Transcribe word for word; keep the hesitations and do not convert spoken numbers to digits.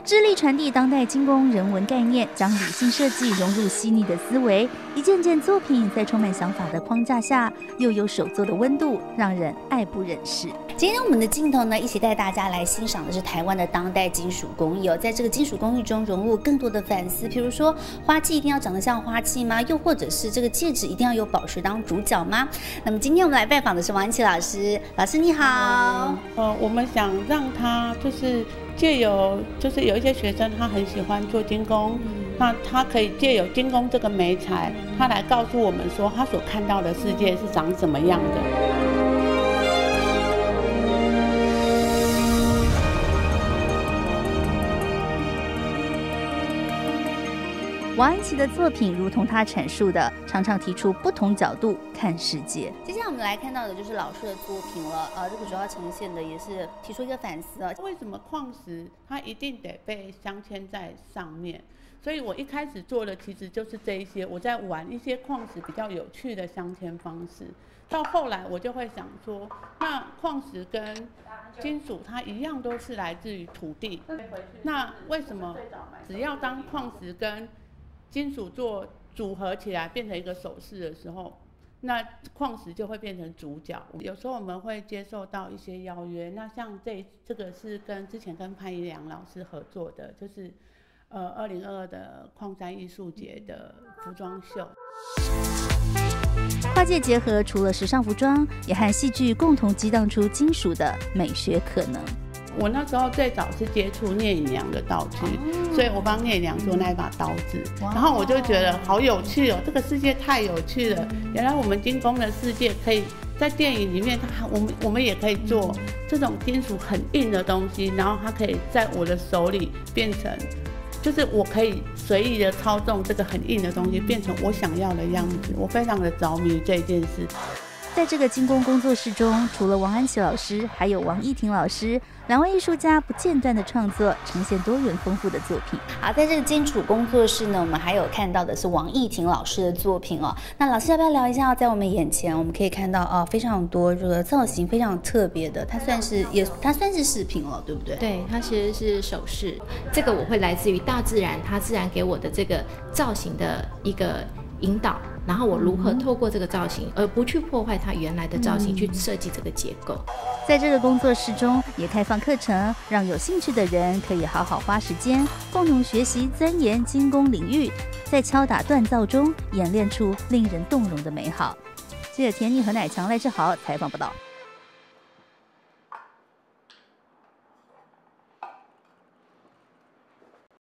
致力传递当代精工人文概念，将理性设计融入细腻的思维，一件件作品在充满想法的框架下，又有手作的温度，让人爱不忍释。今天我们的镜头呢，一起带大家来欣赏的是台湾的当代金属工艺哦。在这个金属工艺中融入更多的反思，比如说花器一定要长得像花器吗？又或者是这个戒指一定要有宝石当主角吗？那么今天我们来拜访的是王安琪老师，老师你好。 呃，我们想让他就是借由，就是有一些学生他很喜欢做金工，嗯、那他可以借由金工这个媒材，他来告诉我们说他所看到的世界是长什么样的。 王安琪的作品如同他阐述的，常常提出不同角度看世界。接下来我们来看到的就是老师的作品了，呃，这个主要呈现的也是提出一个反思啊。 为什么矿石它一定得被镶嵌在上面？所以我一开始做的其实就是这一些，我在玩一些矿石比较有趣的镶嵌方式。到后来我就会想说，那矿石跟金属它一样都是来自于土地，那为什么只要当矿石跟金属做组合起来变成一个首饰的时候，那矿石就会变成主角。有时候我们会接受到一些邀约，那像这这个是跟之前跟潘怡良老师合作的，就是呃二零二二的矿山艺术节的服装秀。 跨界结合，除了时尚服装，也和戏剧共同激荡出金属的美学可能。 我那时候最早是接触聂隐娘的道具，哦、所以我帮聂隐娘做那一把刀子，然后我就觉得好有趣哦，这个世界太有趣了。原来我们金工的世界可以在电影里面，它我们我们也可以做这种金属很硬的东西，然后它可以在我的手里变成，就是我可以随意的操纵这个很硬的东西，变成我想要的样子。我非常的着迷这件事。 在这个金工工作室中，除了王安琪老师，还有王艺婷老师，两位艺术家不间断的创作，呈现多元丰富的作品。好，在这个金属工作室呢，我们还有看到的是王艺婷老师的作品哦。那老师要不要聊一下？在我们眼前，我们可以看到哦，非常多这个造型非常特别的，它算是也它算是饰品了，对不对？ 对，它其实是首饰。这个我会来自于大自然，它自然给我的这个造型的一个引导。然后我如何透过这个造型，而不去破坏它原来的造型，去设计这个结构。 在这个工作室中，也开放课程，让有兴趣的人可以好好花时间，共同学习钻研金工领域，在敲打锻造中演练出令人动容的美好。记者田妮和乃强、赖志豪采访报道。